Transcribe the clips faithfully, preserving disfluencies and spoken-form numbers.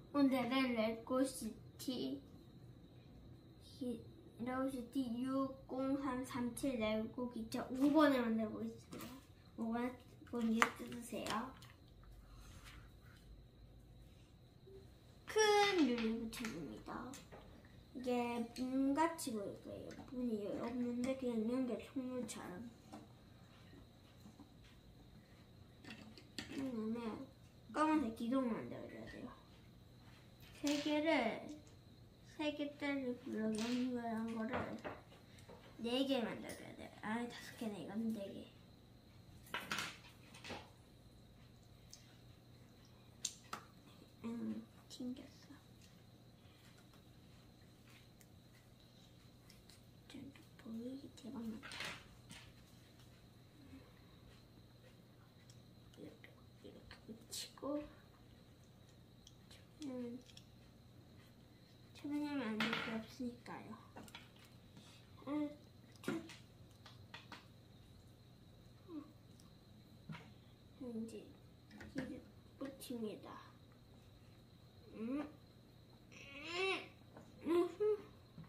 오늘은 레고시티 레고시티 육공삼삼칠 레고 기차 오 번을 만들고 있어요. 오 번 본지 뜯으세요. 큰 유리구체입니다. 이게 문같이 보일 거예요. 문이 없는데 그냥 연결 총물처럼. 그러면 검은색 기둥을 만들어줘야 돼요. 세 개를 세 개짜리 블럭 연결한 거를 네 개 만들어줘야 돼요. 아니 다섯 개네. 이건 네 개. 음, 튕겼어. 좀 보이게 대박났다. 이렇게 이렇게 붙이고 음. 초면하면 안 될 게 없으니까요. 음, 이제 이제 붙입니다. 음, 음, 음.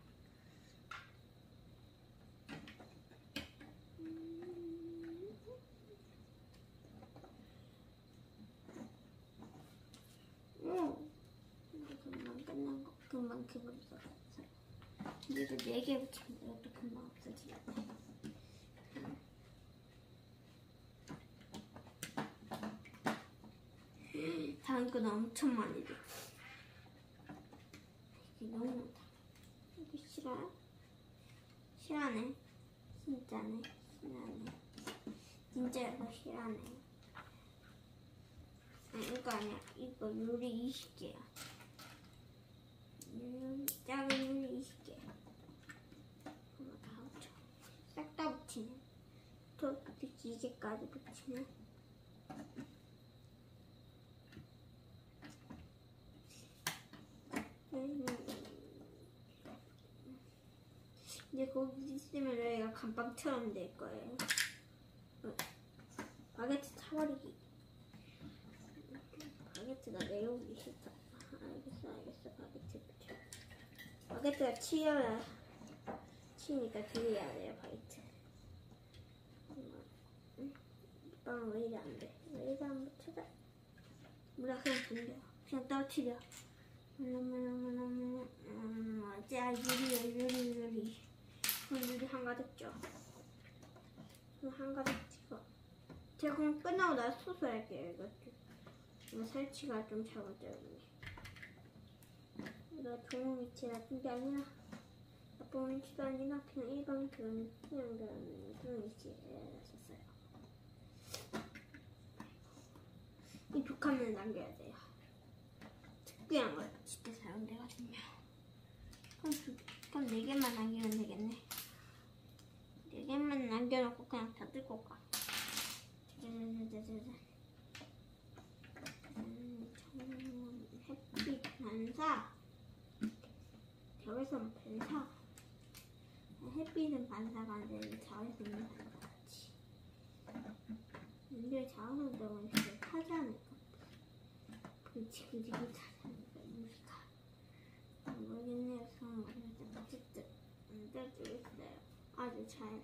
금방 끝난 거, 금방 그걸로 근데 이거 네 개 붙이면 이것도 금방 없어지네. 다음 건 엄청 많이 돼. 이게 너무 많다. 이거 싫어요? 싫어하네. 진짜네. 싫어하네. 진짜 이거 싫어하네. 아니, 이거 아니야. 이거 요리 이십 개야. 요리, 작은 요리 이십 개. 이거 다 붙여. 싹 다 붙이네. 또 기계까지 붙이네. 이제 거기 있으면 여기가 감방처럼 될 거예요. 바게트 타버리기. 바게트가 내려오기 싫다. 알겠어, 알겠어. 바게트 붙여. 바게트가 치여야, 치니까 들려야 돼요, 바게트. 응? 빵은 왜 이래 안 돼? 왜 이래 안 붙여져? 뭐라 그냥 돌려. 그냥 떨어뜨려. 음, 자, 유리, 유리, 유리. 유리 한가 됐죠? 한가 됐죠? 제가 그럼 끝나고 나서 수술할게요, 이거. 이거 설치가 좀 잘못되었네. 이거 좋은 위치에 놔둔 게 아니라, 나쁜 위치도 아니라, 그냥 일반 그런, 그냥 그런, 그런 위치에 놨었어요. 이 두 칸을 남겨야 돼요. 특별한 걸 쉽게 사용되거든요. 그럼, 두, 그럼 네 개만 남기면 되겠네. 네 개만 남겨놓고 그냥 다 들고 가. 짜자자자자. 햇빛 반사, 벽에서는 반사. 햇빛은 반사가 안 되는데 자외선은 반사같이. 근데 자외선 때문에 진짜 타지 않을까? 그치 그치 그치 무시가 모르겠네요. 상황 모르겠는데 어쨌든 안 떨어지고 있어요. 아주 잘.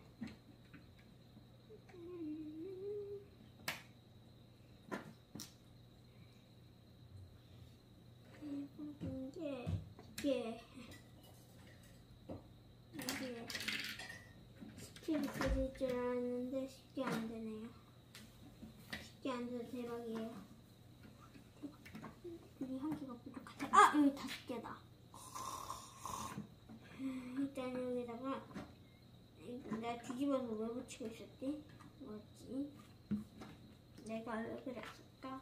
이게 이게 이게 쉽게 붙여질 줄 알았는데 쉽게 안 되네요. 쉽게 안 돼서 대박이에요. 여기 한 개가 부족하다. 아! 여기 다섯 개다. 일단 여기다가 내가 뒤집어서 왜 붙이고 있었지? 뭐였지? 내가 왜 그랬을까?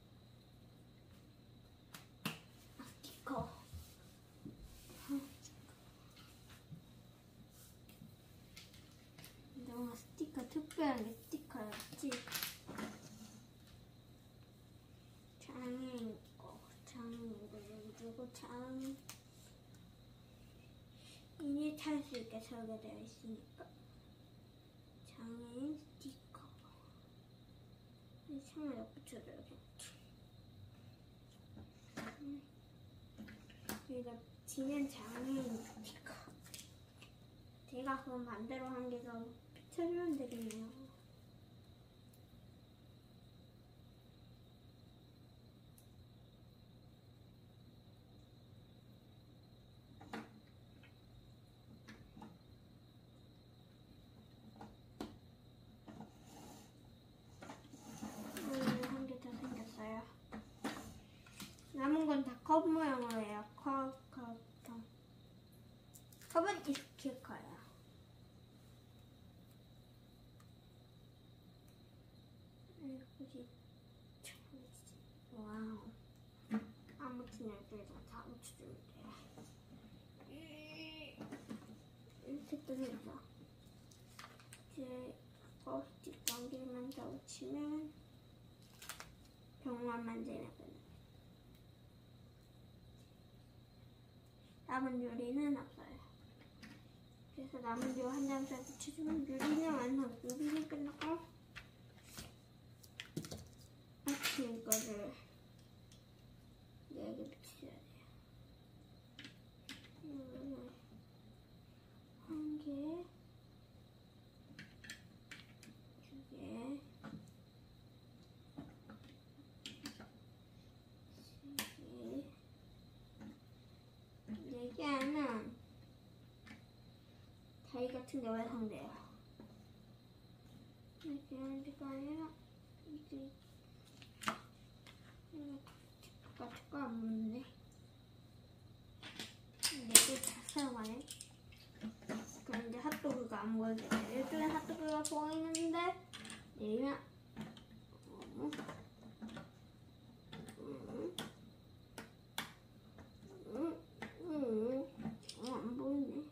아, 스티커. 너가 스티커 특별한 게 스티커였지? 장애인 거. 장애인을 두고 장 인이 탈 수 있게 설계되어 있으니까 장애인 스티커 이 창에다 붙여줘야겠지. 음. 제가 지는 장애인이니까 제가 그럼 반대로 한 개 더 비춰주면 되겠네요. 한 개 더 생겼어요. 남은 건 다 컵 모양으로 해요. 컵, 컵, 컵. 컵은 이렇게 커요. 예쁘지? 와우. 아무튼 여기에다 다 묻혀주면 돼요. 이렇게 뜨면서 이제 포스트잇 관계만 더 붙이면 병만 만들면 돼요. 남은 유리는 없어요. 그래서 남은 요 한 장씩 붙여주면 유리는 완성. 유리는 끝나고 아침 이거를 네 개 붙여야 돼요. 이거를 한 개, 두 개, 네 개 하면 다리 같은 게 완성돼요. 이렇게 하는 게 아니라 이게 이거 같은 안 묻네. 네 개 다 사용하네. 그런데 핫도그가 안 보여져요. 이쪽에 핫도그가 보이는데 내리면 음, 음, 음, 음, 음, 안 보이네.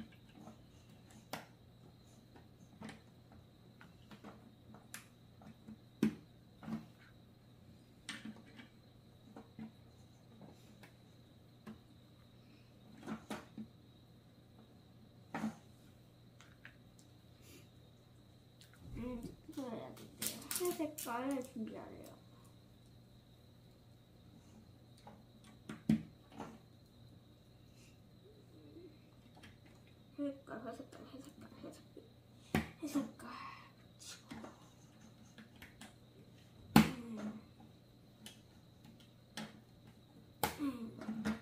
음, 이거 해야 돼요. 새 색깔을 준비하래요. 회색깔, 회색깔, 회색깔, 회색깔, 회색깔 붙이고 음. 음.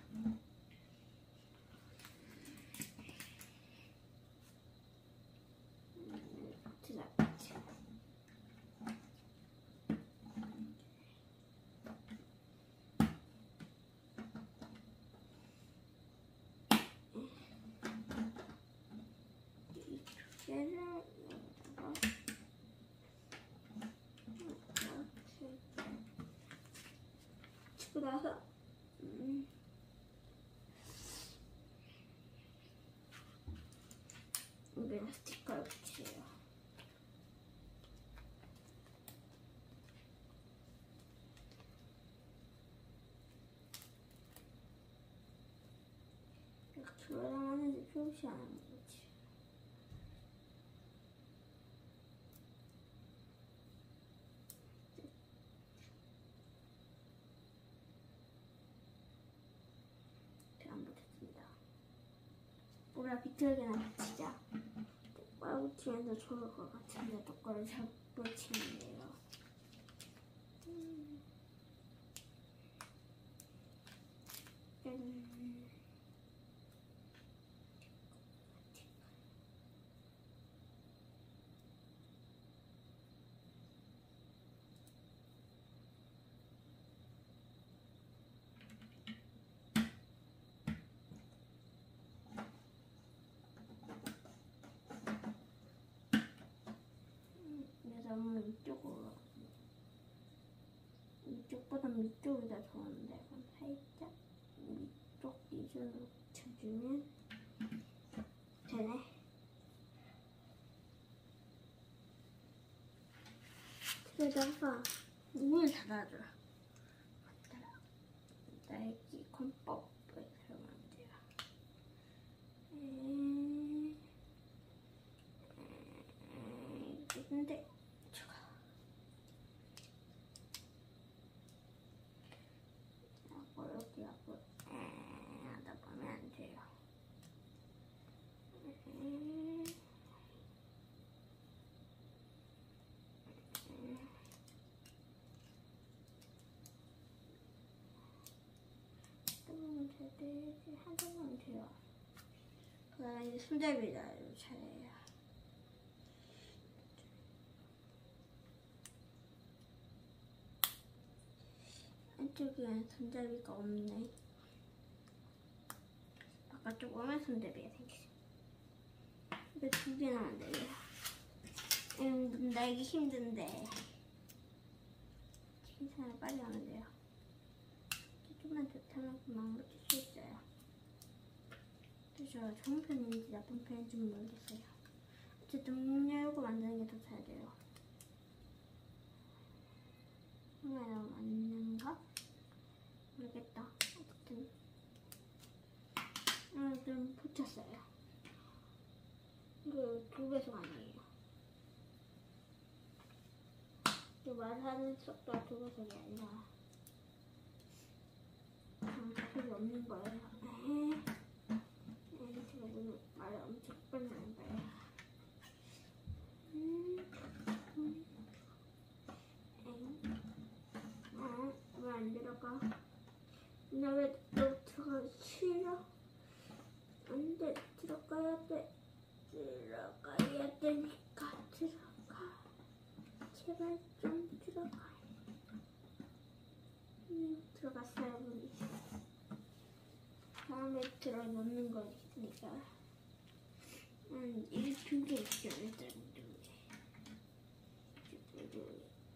얘를 여기다가 이렇게 치고 나서 음. 여기다 스티커를 붙여요. 이렇게 올라가는지 표시하는 거지. 안 붙였습니다. 뭐라 비틀게나 붙이자. 똑바로 붙이면 더 좋을 것 같은데 똑바로 잘 붙이면 돼요. 음. 음. 너무 이쪽으로 이쪽보다 위쪽이 더 좋은데 그럼 살짝 위쪽 기준으로 붙여주면 되네. 그러다가 문을 닫아줘. 딸기 콘법을 사용하면 돼요. 음, 음, 근데 하고 여기 하고 하다 정도는 되지. 한 정도는 돼요. 그 다음에 이제 손잡이 날 차례예요. 안쪽에는 손잡이가 없네. 바깥쪽 오면 손잡이가 생기죠. 이거 두 개 나면 돼요. 음, 날기 힘든데. 괜찮아요. 빨리 하면 돼요. 조금만 더 타면 금방 붙일 수 있어요. 저 좋은 편인지 나쁜 편인지 모르겠어요. 어쨌든 문 열고 만드는 게 더 잘 돼요. 문을 맞는가? 모르겠다. 어쨌든 아, 좀 붙였어요. 이거 두 배속 아니에요. 이 말하는 속도가 두 배속이 아니라 음, 소리 없는 거예요. 에헤. 제가 오늘 말을 엄청 빨리 하는 거예요. 음, 음. 어, 왜 안 들어가? 나 왜 너 들어가기 싫어? 안 돼, 들어가야 돼. 들어가야 되니까 들어가. 제발 좀 들어가. 음, 들어갔어요, 문이. 다음에 들어 놓는 거니까. 음, 이게 두 개 있죠, 일단 두 개. 두 개.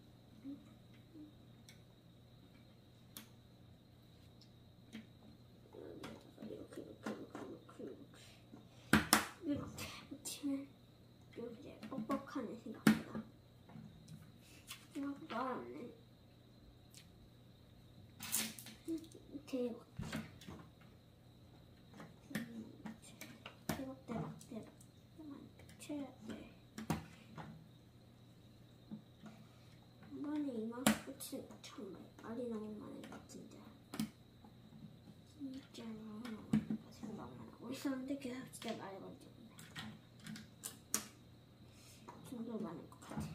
이렇게, 이렇게, 이렇게, 이렇게, 이렇게. 이렇게 붙이면 이렇게 뻑뻑하네, 생각보다. 생각보다 어렵네. 대박. 대박, 대박, 대박. 이만 붙여야 돼. 한 번에 이만큼 붙이는 거 처음 봐요. 말이 너무 많아요, 진짜. 진짜 너무 많아. 생각만 하고 있었는데 계속 진짜 말이 많지. 정도 많은 것 같아.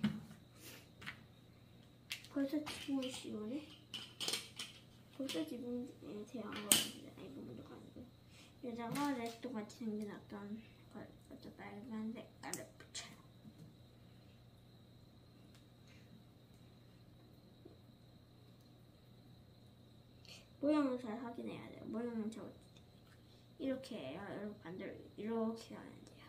벌써 지붕이 씌우네? 벌써 지붕에 대한 거거든요. 아니, 뭔가 아니고. 여자가 랩도 같이 생긴 어떤 걸, 어떤 빨간 색깔을 붙여요. 모양을 잘 확인해야 돼요. 모양은 저 이렇게 해요. 이렇게 반대로 이렇게 하면 돼요.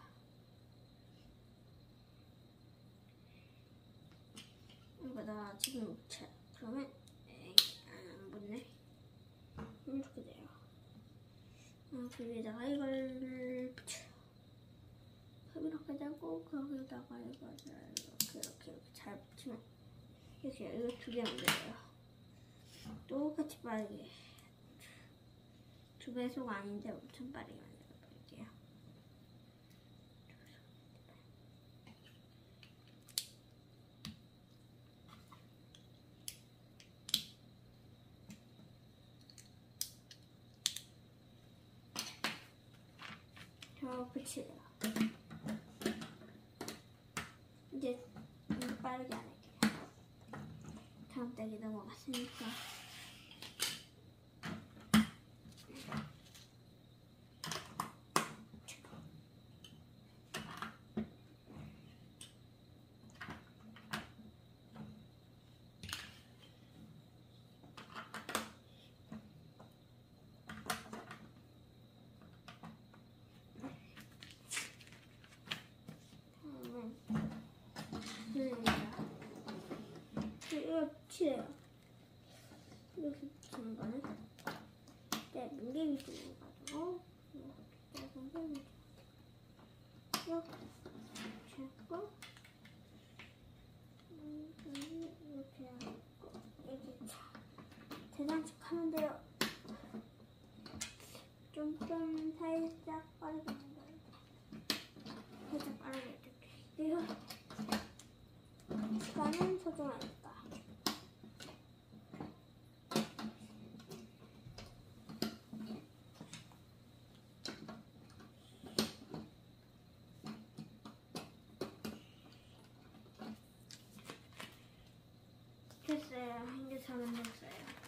이거다 지금 붙여요. 그러면 에이, 안 붙네. 이렇게 돼요. 어, 그 위에다가 이걸 붙여요. 이렇게 되고 거기다가 이거를 이렇게 이렇게 이렇게 잘 붙이면 이렇게 이거 두 개 만들어요. 똑같이 빠르게 두 배속 아닌데 엄청 빠르게 만들어 볼게요. 저 붙이래요. 이제 빠르게 안 할게요. 다음 단계 넘어갔으니까. 이거 붙이래요. 이렇게 붙이는 거는 네, 문개미 주는 가지고 이렇게 문개미 이렇게 붙이고 이렇게 하고 이렇게 대장식 하면 돼요. 좀 살짝 빠르게 만들어요. 살짝 빠르게 이렇게 해요. 시간은 소중하니까. 됐어요. 한 개 다 만들었어요.